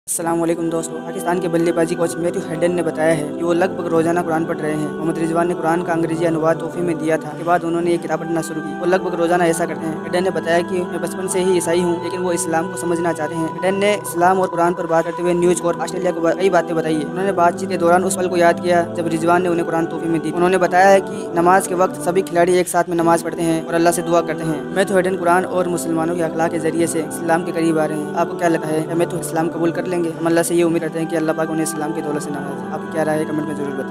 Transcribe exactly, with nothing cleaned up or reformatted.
अस्सलाम वालेकुम दोस्तों। पाकिस्तान के बल्लेबाजी कोच मैथ्यू हेडन ने बताया है कि वो लगभग रोजाना कुरान पढ़ रहे हैं। मोहम्मद रिजवान ने कुरान का अंग्रेजी अनुवाद तोहफे में दिया था। के बाद उन्होंने ये किताब पढ़ना शुरू की। वो लगभग रोजाना ऐसा करते हैं। हेडन ने बताया कि मैं बचपन से ही ईसाई हूँ, लेकिन वो इस्लाम को समझना चाहते हैं। हेडन ने इस्लाम और कुरान पर बात करते हुए न्यूज और ऑस्ट्रेलिया को कई बातें बताई है। उन्होंने बातचीत के दौरान उस पल को याद किया जब रिजवान ने उन्हें कुरान तोहफे में दी। उन्होंने बताया है कि नमाज के वक्त सभी खिलाड़ी एक साथ में नमाज पढ़ते हैं और अल्लाह से दुआ करते हैं। मैथ्यू हेडन कुरान और मुसलमानों के अखलाक के जरिए से इस्लाम के करीब आ रहे हैं। आपको क्या लगता है, मैथ्यू इस्लाम कबूल कर लेंगे? हम अल्लाह से ये उम्मीद करते हैं कि अल्लाह पाक उन्हें इस्लाम की दौलत से नवाजे। आपकी क्या राय है, कमेंट में जरूर बताएं।